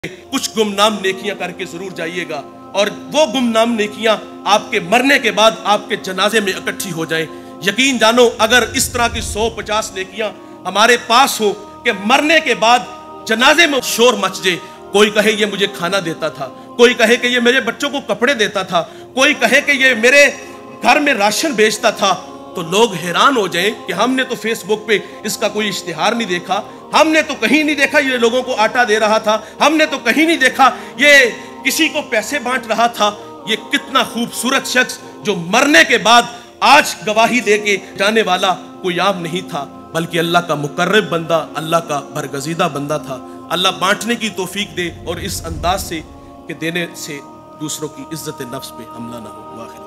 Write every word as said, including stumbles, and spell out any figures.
कुछ गुमनाम नेकियां करके जरूर जाइएगा और वो गुमनाम नेकियां आपके मरने के बाद आपके जनाजे में इकट्ठी हो जाएं। यकीन जानो, अगर इस तरह की सौ पचास नेकियां हमारे पास हो कि मरने के बाद जनाजे में शोर मच जाए, कोई कहे ये मुझे खाना देता था, कोई कहे कि ये मेरे बच्चों को कपड़े देता था, कोई कहे कि ये मेरे घर में राशन बेचता था, तो लोग हैरान हो जाएं कि हमने तो फेसबुक पे इसका कोई इश्तिहार नहीं देखा, हमने तो कहीं नहीं देखा ये लोगों को आटा दे रहा था, हमने तो कहीं नहीं देखा ये किसी को पैसे बांट रहा था। ये कितना खूबसूरत शख्स जो मरने के बाद आज गवाही दे के जाने वाला कोई आम नहीं था, बल्कि अल्लाह का मुकर्रब बंदा, अल्लाह का बरगजीदा बंदा था। अल्लाह बांटने की तौफीक दे और इस अंदाज से कि देने से दूसरों की इज्जत नफ्स पे हमला ना हो।